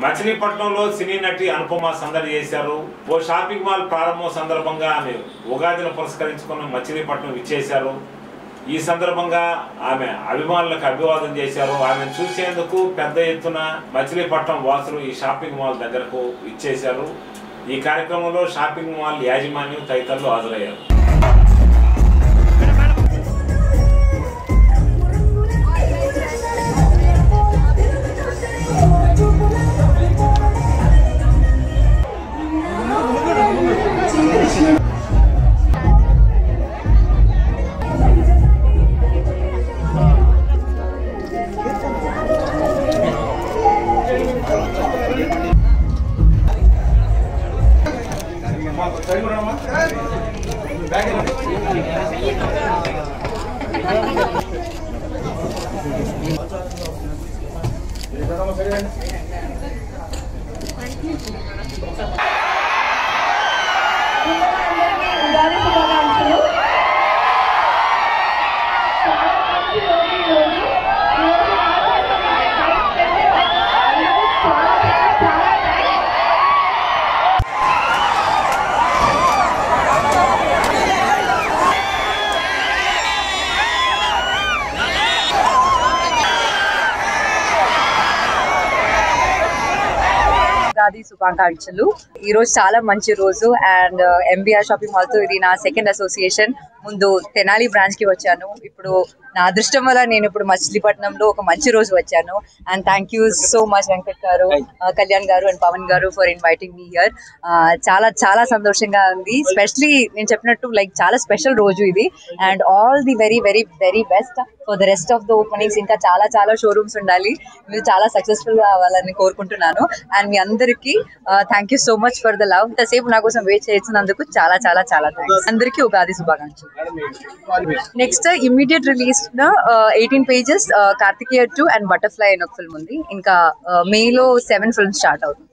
మచిలీపట్నంలో సినీ నటి అనుపమ సందడి చేశారు. ఓ షాపింగ్ మాల్ ప్రారంభం సందర్భంగా ఆమె ఉగాదిని పురస్కరించుకున్న మచిలీపట్నం ఇచ్చేశారు. ఈ సందర్భంగా ఆమె అభిమానులకు అభివాదం చేశారు. ఆమెను చూసేందుకు పెద్ద ఎత్తున మచిలీపట్నం వాసులు ఈ షాపింగ్ మాల్ దగ్గరకు ఇచ్చేశారు. ఈ కార్యక్రమంలో షాపింగ్ మాల్ యాజమాన్యం తదితరులు హాజరయ్యారు. ఉగాది శుభాకాంక్షలు. ఈ రోజు చాలా మంచి రోజు అండ్ ఎంబీఆర్ షాపింగ్ మాల్ తో ఇది నా సెకండ్ అసోసియేషన్. ముందు తెనాలి బ్రాంచ్ కి వచ్చాను. ఇప్పుడు నా అదృష్టం వల్ల నేను ఇప్పుడు మచిలీపట్నంలో ఒక మంచి రోజు వచ్చాను. And thank you so much Venkat garu, Kalyan గారు అండ్ పవన్ గారు ఫర్ ఇన్వైటింగ్ మీ హియర్. చాలా చాలా సంతోషంగా ఉంది. స్పెషలీ నేను చెప్పినట్టు లైక్ చాలా స్పెషల్ రోజు ఇది. And all the very very very best for the rest of the openings. ఇంకా చాలా చాలా షోరూమ్స్ ఉండాలి. మీరు చాలా సక్సెస్ఫుల్ గా అవ్వాలని కోరుకుంటున్నాను. అండ్ మీ అందరికీ thank you so much for the love. ఇంతసేపు నా కోసం వెయిట్ చేసినందుకు చాలా చాలా చాలా థ్యాంక్స్. అందరికీ ఉగాది శుభాకాంక్షలు. Next immediate release 18 pages Karthikeya 2 and butterfly అని ఒక ఫిల్మ్ ఉంది. ఇంకా మేలో 7 ఫిల్మ్స్ స్టార్ట్ అవుతుంది.